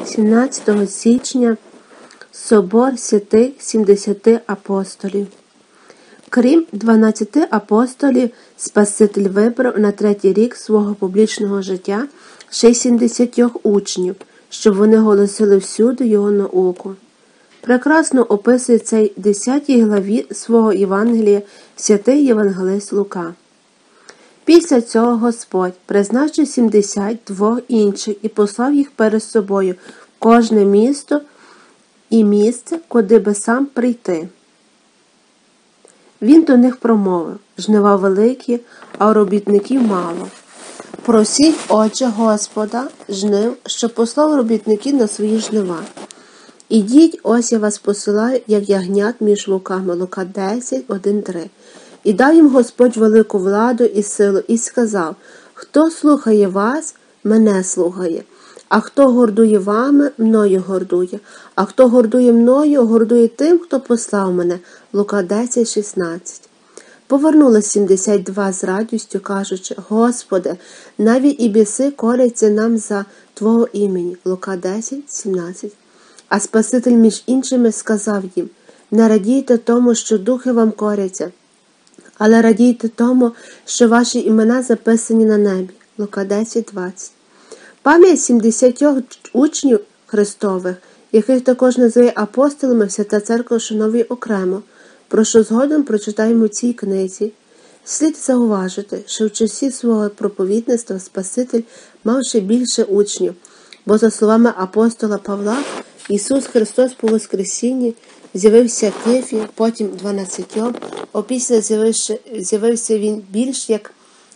17 січня Собор святих 70 апостолів. Крім 12 апостолів, Спаситель вибрав на 3-й рік свого публічного життя ще й 70 учнів, щоб вони голосили всюди його науку. Прекрасно описує цей 10 главі свого Євангелія святий євангелист Лука. Після цього Господь призначив 72 інших і послав їх перед собою в кожне місто і місце, куди би сам прийти. Він до них промовив: жнива великі, а робітників мало. Просіть, Отче Господа, жнив, що послав робітників на свої жнива. Ідіть, ось я вас посилаю, як ягнят між вовками. Лука 10, 1-3. І дав їм Господь велику владу і силу, і сказав: хто слухає вас, мене слухає, а хто гордує вами, мною гордує, а хто гордує мною, гордує тим, хто послав мене. Лука 10, 16. Повернулись 72 з радістю, кажучи: Господи, навіть і біси коряться нам за Твого імені. Лука 10, 17. А Спаситель між іншими сказав їм: не радійте тому, що духи вам коряться, але радійте тому, що ваші імена записані на небі. Лука 10, 20. Пам'ять 70 учнів Христових, яких також називає апостолами, Свята Церква вшановує окремо, про що згодом прочитаємо у цій книзі. Слід зауважити, що в часі свого проповідництва Спаситель мав ще більше учнів, бо, за словами апостола Павла, Ісус Христос по Воскресінні з'явився Кефі, потім 12, опісля з'явився Він більш як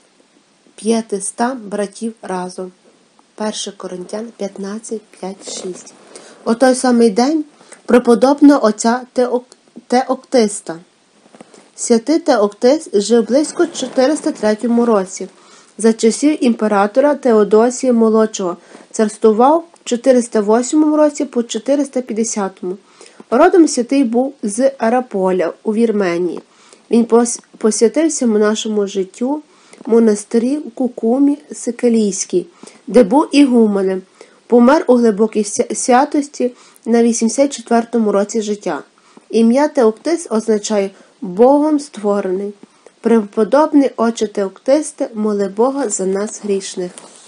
500 братів разом. 1 Коринтян 15, 5, 6. У той самий день преподобного отця Теоктиста. Святий Теоктист жив близько 403 році. За часів імператора Теодосія Молодшого, царствував в 408 році по 450. Родом святий був з Араполя у Вірменії. Він посвятився монашому життю в монастирі в Кукумі Сикелійській, де був ігуменем. Помер у глибокій святості на 84-му році життя. Ім'я Теоктист означає «Богом створений». Преподобний отче Теоктисте, моли Бога за нас грішних.